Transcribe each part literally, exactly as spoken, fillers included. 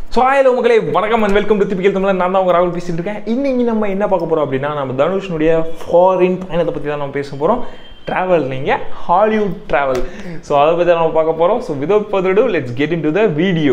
So hello மக்களே, வணக்கம் and welcome to typical Tamil. நான் தான் உங்கள் ராகுல் பேசிட்டு இருக்கேன். இன்னைக்கு நம்ம என்ன பார்க்க போகிறோம் அப்படின்னா, நம்ம தனுஷ்னுடைய ஃபாரின் பயணத்தை பற்றி தான் நம்ம பேச போகிறோம். ட்ராவல், நீங்கள் ஹாலிவுட் ட்ராவல். ஸோ அதை பற்றி தான் நம்ம பார்க்க போகிறோம். So without further ado let's get into the video.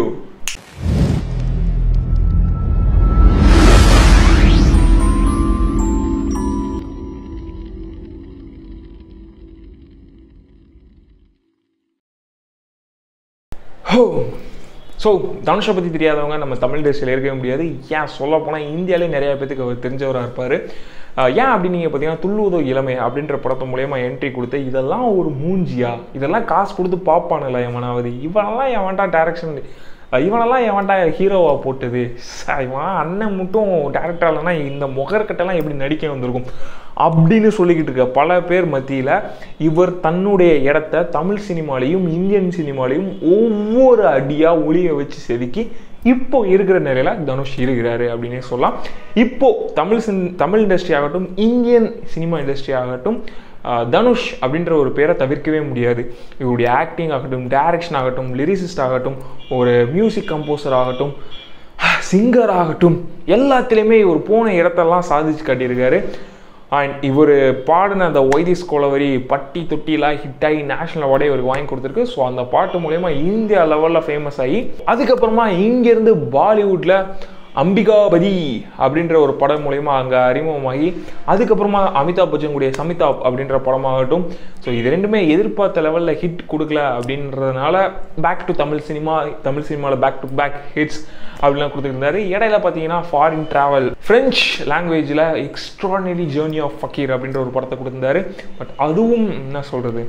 So தனுஷை பற்றி தெரியாதவங்க நம்ம தமிழ் இண்டஸ்ட்ரியில் இருக்கவே முடியாது. ஏன் சொல்ல போனால் இந்தியாவிலே நிறையா பேருக்கு அவர் தெரிஞ்சவராக இருப்பார். ஏன் அப்படின்னு நீங்கள் பார்த்தீங்கன்னா, துள்ளுவதோ இளமை அப்படின்ற படத்து மூலயமா என்ட்ரி கொடுத்து, இதெல்லாம் ஒரு மூஞ்சியா, இதெல்லாம் காசு கொடுத்து பார்ப்பானுங்களா எவனாவது, இவனெல்லாம் என் வேண்டாம் டேரக்ஷன், இவனெல்லாம் என் வேண்டாம் ஹீரோவாக போட்டது, இவன் அண்ணன் மட்டும் டேரக்டர் இல்லைன்னா இந்த முகர்கட்டெல்லாம் எப்படி நடிக்க வந்திருக்கும் அப்படின்னு சொல்லிக்கிட்டு இருக்க பல பேர் மத்தியில் இவர் தன்னுடைய இடத்த தமிழ் சினிமாலையும் இந்தியன் சினிமாலையும் ஒவ்வொரு அடியாக ஒளியை வச்சு செதுக்கி இப்போ இருக்கிற நிலையில தனுஷ் இருக்கிறாரு அப்படின்னே சொல்லலாம். இப்போ தமிழ் சின் தமிழ் இண்டஸ்ட்ரி ஆகட்டும், இந்தியன் சினிமா இண்டஸ்ட்ரி ஆகட்டும், தனுஷ் அப்படின்ற ஒரு பேரை தவிர்க்கவே முடியாது. இவருடைய ஆக்டிங் ஆகட்டும், டைரக்ஷன் ஆகட்டும், லிரிசிஸ்ட் ஆகட்டும், ஒரு மியூசிக் கம்போசர் ஆகட்டும், சிங்கர் ஆகட்டும், எல்லாத்துலேயுமே இவர் போன இடத்தெல்லாம் சாதிச்சு காட்டியிருக்காரு. அண்ட் இவர் பாடின அந்த ஒய்திஸ் கோலவரி பட்டி தொட்டிலாம் ஹிட் ஆகி நேஷனல் அவார்டே இவருக்கு வாங்கி கொடுத்துருக்கு. ஸோ அந்த பாட்டு மூலயமா இந்தியா லெவலில் ஃபேமஸ் ஆகி, அதுக்கப்புறமா இங்கேருந்து பாலிவுட்டில் அம்பிகாபதி அப்படின்ற ஒரு படம் மூலயமா அங்கே அறிமுகமாகி, அதுக்கப்புறமா அமிதாப் பச்சன் கூடிய சமிதாப் அப்படின்ற படமாகட்டும். ஸோ இது ரெண்டுமே எதிர்பார்த்த லெவலில் ஹிட் கொடுக்கல அப்படின்றதுனால back to Tamil cinema, Tamil சினிமாவில் பேக் டு பேக் ஹிட்ஸ் அப்படிலாம் கொடுத்துருந்தாரு. இடையில பார்த்தீங்கன்னா ஃபாரின் ட்ராவல், ஃப்ரெஞ்ச் லாங்குவேஜில் எக்ஸ்ட்ராடினரி ஜேர்னி ஆஃப் ஃபக்கீர் அப்படின்ற ஒரு படத்தை கொடுத்துருந்தாரு. பட் அதுவும் என்ன சொல்கிறது,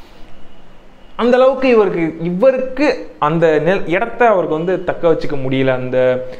அந்த அளவுக்கு இவருக்கு இவருக்கு அந்த நெல் இடத்த அவருக்கு வந்து தக்க வச்சுக்க முடியல. அந்த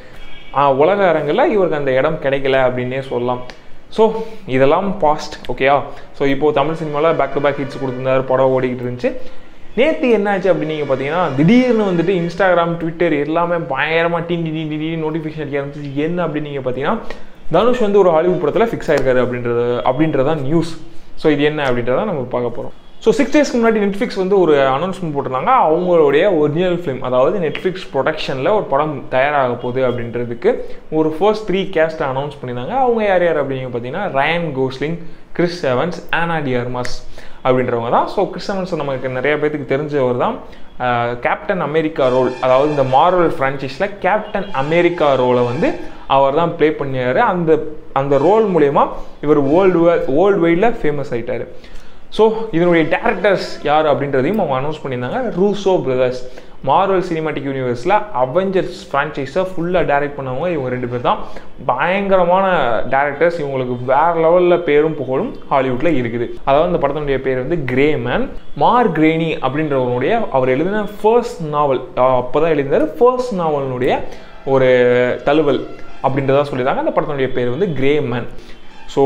உலக அரங்கில் இவருக்கு அந்த இடம் கிடைக்கல அப்படின்னே சொல்லலாம். ஸோ இதெல்லாம் பாஸ்ட், ஓகேயா. ஸோ இப்போது தமிழ் சினிமாவில் பேக் டு பேக் ஹிட்ஸ் கொடுத்துருந்தாரு, படம் ஓடிக்கிட்டு இருந்துச்சு. நேற்று என்னாச்சு அப்படின்னு நீங்கள் பார்த்தீங்கன்னா, திடீர்னு வந்துட்டு இன்ஸ்டாகிராம், ட்விட்டர் எல்லாமே பயங்கரமாக டி டி டி டி நோட்டிஃபிகேஷன் அடிக்க ஆரம்பிச்சு. என்ன அப்படின்னு நீங்கள் பார்த்தீங்கன்னா, தனுஷ் வந்து ஒரு ஹாலிவுட் படத்தில் ஃபிக்ஸ் ஆகிருக்காரு அப்படின்றது அப்படின்றதான் நியூஸ். ஸோ இது என்ன அப்படின்றத நம்ம பார்க்க போகிறோம். ஸோ சிக்ஸ் டேஸ்க்கு முன்னாடி நெட்ஃப்ளிக்ஸ் வந்து ஒரு அனௌன்ஸ்மெண்ட் போட்டிருந்தாங்க. அவங்களுடைய ஒரிஜினல் ஃபிலிம், அதாவது நெட்ஃப்ளிக்ஸ் ப்ரொடக்ஷனில் ஒரு படம் தயாராக போகுது அப்படின்றதுக்கு ஒரு ஃபர்ஸ்ட் த்ரீ கேஸ்ட்டை அனௌன்ஸ் பண்ணியிருந்தாங்க. அவங்க யார் யார் அப்படின்னு பார்த்தீங்கன்னா, Ryan Gosling, Chris Evans, Ana de Armas அப்படின்றவங்க தான். ஸோ கிறிஸ் எவன்ஸ் நமக்கு நிறைய பேருக்கு தெரிஞ்சவர் தான். கேப்டன் அமெரிக்கா ரோல், அதாவது இந்த மார்வல் ஃப்ரான்ச்சைஸில் கேப்டன் அமெரிக்கா ரோலை வந்து அவர் தான் ப்ளே பண்ணியார். அந்த அந்த ரோல் மூலயமா இவர் வேர்ல்டு வேர்ல்டு வைடில் ஃபேமஸ் ஆகிட்டார். ஸோ இதனுடைய டேரக்டர்ஸ் யார் அப்படின்றதையும் அவங்க அனௌன்ஸ் பண்ணியிருந்தாங்க. ரூசோ பிரதர்ஸ், மார்வல் சினிமாட்டிக் யூனிவர்ஸில் அவெஞ்சர்ஸ் ஃப்ரான்ச்சைஸை ஃபுல்லாக டைரக்ட் பண்ணவங்க இவங்க ரெண்டு பேர் தான். பயங்கரமான டேரக்டர்ஸ், இவங்களுக்கு வேறு லெவலில் பேரும் புகழும் ஹாலிவுட்டில் இருக்குது. அதாவது இந்த படத்தினுடைய பேர் வந்து கிரே மேன். மார் கிரேனி அப்படின்றவனுடைய அவர் எழுதின ஃபர்ஸ்ட் நாவல், அப்போ தான் எழுதினார், ஃபர்ஸ்ட் நாவலினுடைய ஒரு தழுவல் அப்படின்றதா சொல்லியிருந்தாங்க. அந்த படத்தினுடைய பேர் வந்து Gray Man. So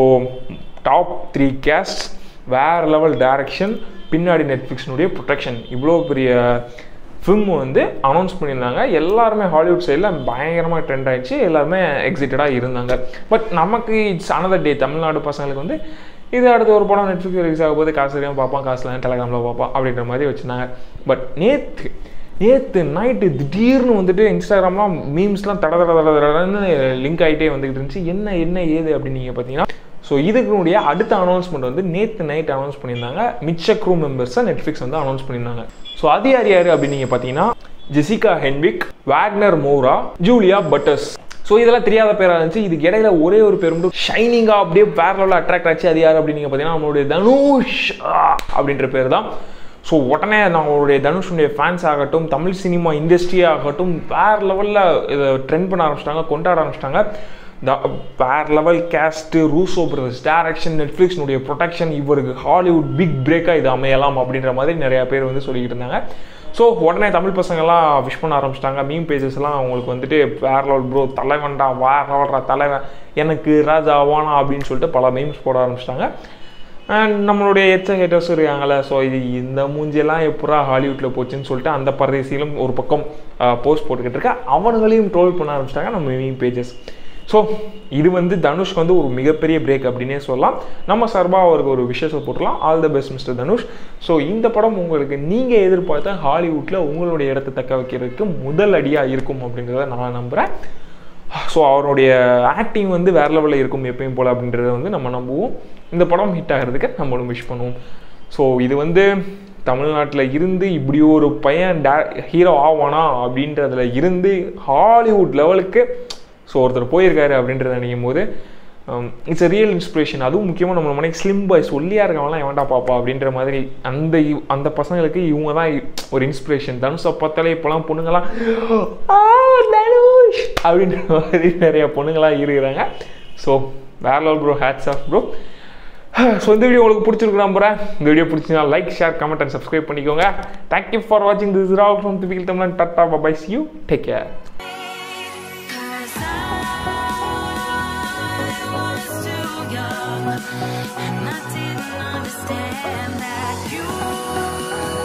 top three cast, வேறு லெவல் டைரக்ஷன், பின்னாடி நெட்ஃப்ளிக்ஸ்னுடைய ப்ரொடக்ஷன், இவ்வளோ பெரிய ஃபிலிம் வந்து அனௌன்ஸ் பண்ணியிருந்தாங்க. எல்லாருமே ஹாலிவுட் சைடில் பயங்கரமாக ட்ரெண்ட் ஆகிடுச்சு, எல்லாருமே எக்ஸைட்டடாக இருந்தாங்க. பட் நமக்கு இட்ஸ் அனதர் டே. தமிழ்நாடு பசங்களுக்கு வந்து இது அடுத்த ஒரு படம் நெட்ஃப்ளிக்ஸ் ரிலீஸ் ஆக போது, காசு தெரியாமல் பார்ப்பான், காசுலாம் டெலகிராமில் பார்ப்பான் அப்படின்ற மாதிரி வச்சுருந்தாங்க. பட் நேற்று நேற்று நைட்டு திடீர்னு வந்துட்டு இன்ஸ்டாகிராம்லாம் மீம்ஸ்லாம் தட தட தட தடன்னு லிங்க் ஆகிட்டே வந்துக்கிட்டு இருந்துச்சு. என்ன என்ன ஏது அப்படின்னு நீங்கள் பார்த்தீங்கன்னா, ஸோ இதுக்குனுடைய அடுத்த அனௌன்ஸ்மெண்ட் வந்து நேற்று நைட் அனௌன்ஸ் பண்ணியிருந்தாங்க. மிச்ச க்ரூ மெம்பர்ஸை நெட்ஃப்ளிக்ஸ் வந்து அனௌன்ஸ் பண்ணியிருந்தாங்க. ஸோ அது யார் யார் அப்படின்னு நீங்கள் பார்த்தீங்கன்னா, Jessica Henwick, Wagner Moura, Julia Butters. So இதெல்லாம் தெரியாத பேராக இருந்துச்சு. இதுக்கு இடையில ஒரே ஒரு பேர் மட்டும் ஷைனிங்காக அப்படியே வேற லெவலில் அட்ராக்ட் ஆச்சு. அது யார் அப்படின்னு நீங்கள் பார்த்தீங்கன்னா, நம்மளுடைய தனுஷ் அப்படின்ற பேர் தான். ஸோ உடனே நம்மளுடைய தனுஷனுடைய ஃபேன்ஸ் ஆகட்டும், தமிழ் சினிமா இண்டஸ்ட்ரி ஆகட்டும், வேறு லெவலில் இதை ட்ரெண்ட் பண்ண ஆரம்பிச்சிட்டாங்க, கொண்டாட ஆரம்பிச்சிட்டாங்க. வேறு level cast, Russo brothers direction, நெட்ஃப்ளிக்ஸ்னுடைய ப்ரொடக்ஷன், இவருக்கு ஹாலிவுட் பிக் பிரேக்காக இது அமையலாம் அப்படின்ற மாதிரி நிறையா பேர் வந்து சொல்லிக்கிட்டு இருந்தாங்க. ஸோ உடனே தமிழ் பசங்கள்லாம் விஷ் பண்ண ஆரம்பிச்சிட்டாங்க. மீம் பேஜஸ்லாம் அவங்களுக்கு வந்துட்டு வேறு லெவல் ப்ரோ, தலைவன்டா, வேறு லெவல்ரா தலைவன், எனக்கு ராஜா வானா அப்படின்னு சொல்லிட்டு பல மீம்ஸ் போட ஆரம்பிச்சிட்டாங்க. அண்ட் நம்மளுடைய எச்ச ஹேட்டர்ஸும் இருக்காங்களே, ஸோ இது இந்த மூஞ்சியெல்லாம் எப்படா ஹாலிவுட்டில் போச்சுன்னு சொல்லிட்டு அந்த பரதேசியிலும் ஒரு பக்கம் போஸ்ட் போட்டுக்கிட்டு இருக்க அவனுங்களையும் ட்ரோல் பண்ண ஆரம்பிச்சிட்டாங்க நம்ம மீம் பேஜஸ். ஸோ இது வந்து தனுஷ்க்கு வந்து ஒரு மிகப்பெரிய பிரேக் அப்படின்னே சொல்லலாம். நம்ம சார்பாக அவருக்கு ஒரு விஷயத்தை போட்டுக்கலாம். All the best mister Dhanush. So இந்த படம் உங்களுக்கு நீங்கள் எதிர்பார்த்த ஹாலிவுட்டில் உங்களுடைய இடத்தை தக்க வைக்கிறதுக்கு முதல் அடியாக இருக்கும் அப்படின்றத நான் நம்புகிறேன். ஸோ அவருடைய ஆக்டிங் வந்து வேறு லெவலில் இருக்கும் எப்பயும் போல் அப்படின்றத வந்து நம்ம நம்புவோம். இந்த படம் ஹிட் ஆகிறதுக்கு நம்மளும் விஷ் பண்ணுவோம். ஸோ இது வந்து தமிழ்நாட்டில் இருந்து இப்படி ஒரு பையன் டே ஹீரோ ஆவானா அப்படின்றதுல இருந்து ஹாலிவுட் லெவலுக்கு ஸோ ஒருத்தர் போயிருக்காரு அப்படின்றத நினைக்கும் போது இட்ஸ் அ ரியல் இன்ஸ்பிரேஷன். அதுவும் முக்கியமாக நம்ம மனைக்கு ஸ்லிம் பாய்ஸ் ஒல்லியாக இருக்கவங்களாம் எவன்டா பாப்பா அப்படின்ற மாதிரி அந்த அந்த பசங்களுக்கு இவங்க தான் ஒரு இன்ஸ்பிரேஷன். தனுஷை பார்த்தாலே இப்போலாம் பொண்ணுங்களாம் தனுஷ் அப்படின்ற மாதிரி நிறைய பொண்ணுங்களாம் இருக்கிறாங்க. ஸோ வேற level bro, hats off bro. So இந்த வீடியோ உங்களுக்கு பிடிச்சிருக்கு நம்புறேன். இந்த வீடியோ பிடிச்சினா like, share, comment and subscribe பண்ணிக்கோங்க. தேங்க்யூ ஃபார் வாட்சிங். This is Rao from typical Tamizhan. Tata bye, see you, take care. And I didn't understand that you